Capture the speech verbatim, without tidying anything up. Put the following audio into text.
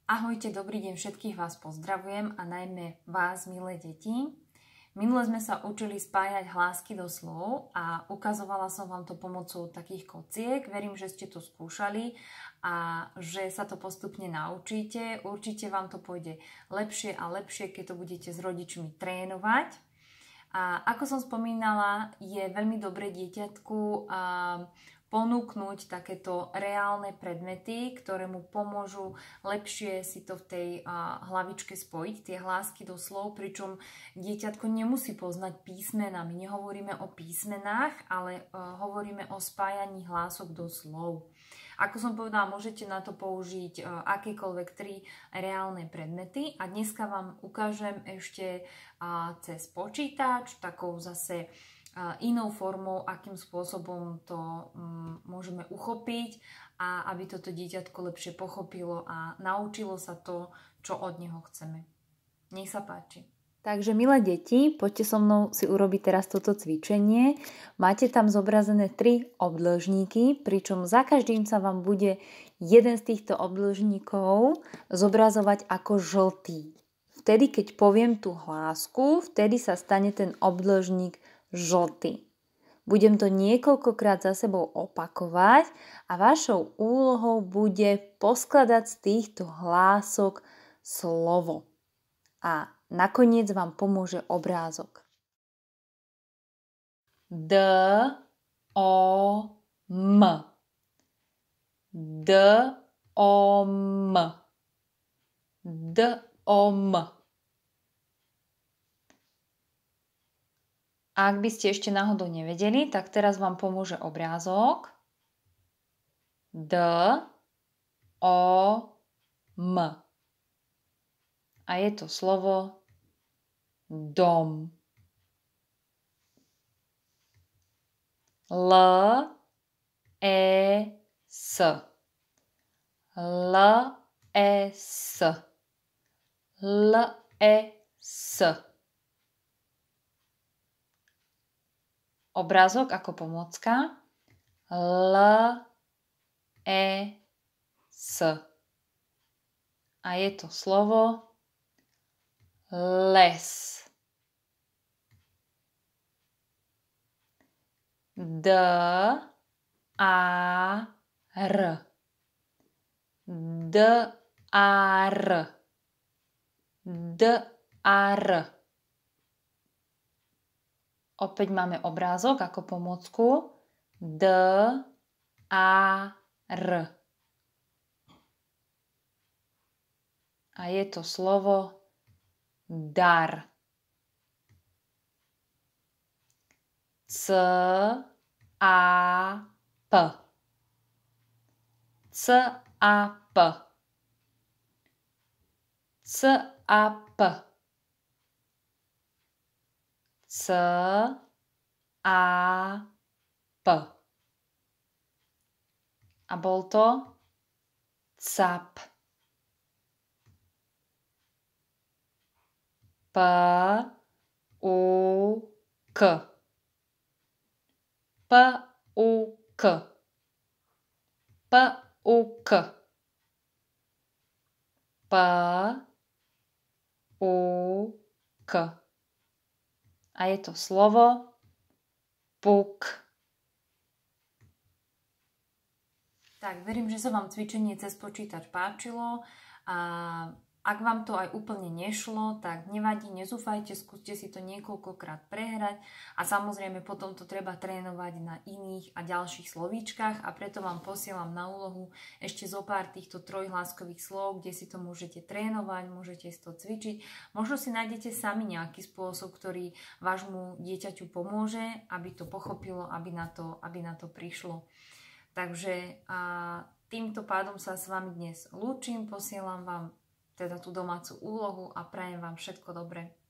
Ahojte, dobrý deň, všetkých vás pozdravujem a najmä vás, milé deti. Minule sme sa učili spájať hlásky do slov a ukazovala som vám to pomocou takých kociek. Verím, že ste to skúšali a že sa to postupne naučíte. Určite vám to pôjde lepšie a lepšie, keď to budete s rodičmi trénovať. A ako som spomínala, je veľmi dobré dieťatku a ponúknuť takéto reálne predmety, ktoré mu pomôžu lepšie si to v tej uh, hlavičke spojiť, tie hlásky do slov, pričom dieťatko nemusí poznať písmená. My nehovoríme o písmenách, ale uh, hovoríme o spájaní hlások do slov. Ako som povedala, môžete na to použiť uh, akékoľvek tri reálne predmety a dneska vám ukážem ešte uh, cez počítač, takou zase inou formou, akým spôsobom to um, môžeme uchopiť a aby toto dieťatko lepšie pochopilo a naučilo sa to, čo od neho chceme. Nech sa páči. Takže, milé deti, poďte so mnou si urobiť teraz toto cvičenie. Máte tam zobrazené tri obdĺžníky, pričom za každým sa vám bude jeden z týchto obdĺžníkov zobrazovať ako žltý. Vtedy, keď poviem tú hlásku, vtedy sa stane ten obdĺžník žltý. Budem to niekoľkokrát za sebou opakovať a vašou úlohou bude poskladať z týchto hlások slovo. A nakoniec vám pomôže obrázok. D, O, M. D, O, M. D, O, M. Ak by ste ešte náhodou nevedeli, tak teraz vám pomôže obrázok. D, O, M. A je to slovo dom. L, E, S. L, E, S. L, E, S. Obrázok ako pomôcka. L, E, S. A je to slovo les. D, A, R. D, A, R. D, A, R. Opäť máme obrázok ako pomôcku. D, A, R. A je to slovo dar. C, A, P. C, A, P. C, A, P. C, A, P. A bol to cap. P, U, K. P, U, K. P, U, K. P, U, K. A je to slovo puk. Tak, verím, že sa vám cvičenie cez počítač páčilo a ak vám to aj úplne nešlo, tak nevadí, nezúfajte, skúste si to niekoľkokrát prehrať a samozrejme potom to treba trénovať na iných a ďalších slovíčkach a preto vám posielam na úlohu ešte zo pár týchto trojhláskových slov, kde si to môžete trénovať, môžete si to cvičiť. Možno si nájdete sami nejaký spôsob, ktorý vášmu dieťaťu pomôže, aby to pochopilo, aby na to, aby na to prišlo. Takže a týmto pádom sa s vami dnes lúčim, posielam vám teda tú domácu úlohu a prajem vám všetko dobré.